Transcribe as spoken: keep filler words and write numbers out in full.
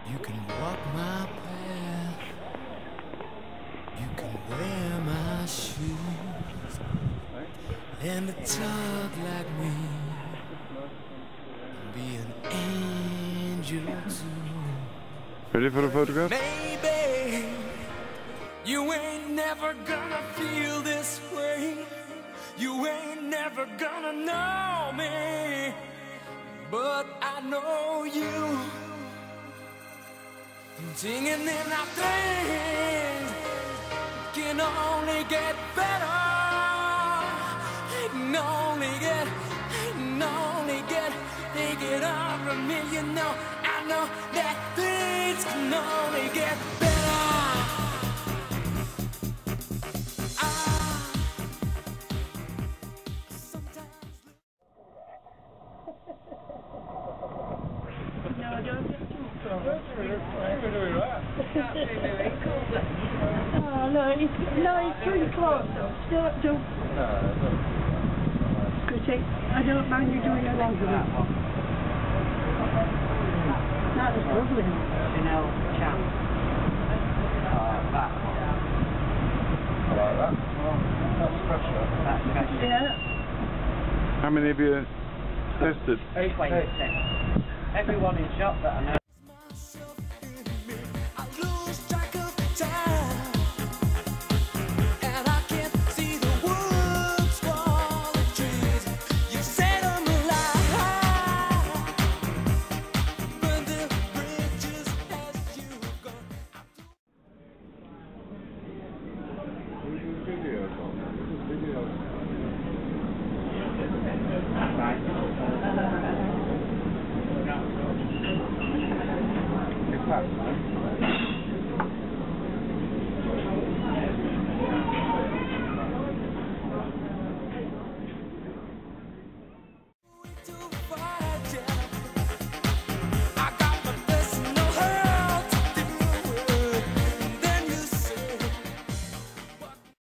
You can walk my path, you can wear my shoes, and to talk like me, be an angel too. Ready for the photograph? Maybe you ain't never gonna feel this way, you ain't never gonna know me, but I know you. Singing in our things can only get better. It can only get, it can only get, take it on from me, you know. I know that things can only get better. Ah, sometimes. No, I don't get too Oh, no, it's, no, it's three o'clock. Don't, don't. Critic, I don't mind you doing a longer one. That was lovely. You know, champ. That. I like that. That's pressure. That's pressure. Yeah. How many have you tested? Eight. twenty. Everyone in shop that I know. It's past, man.